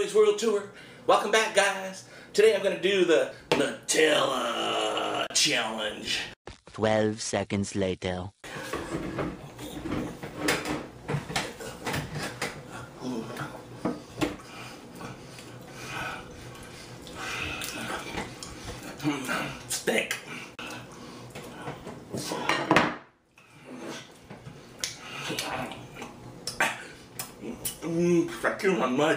Smoothies World Tour. Welcome back, guys. Today I'm going to do the Nutella challenge. 12 seconds later. Stick. Stuck in my mud.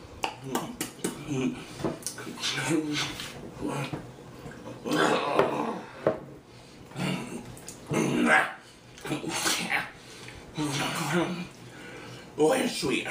Oh, it's sweet.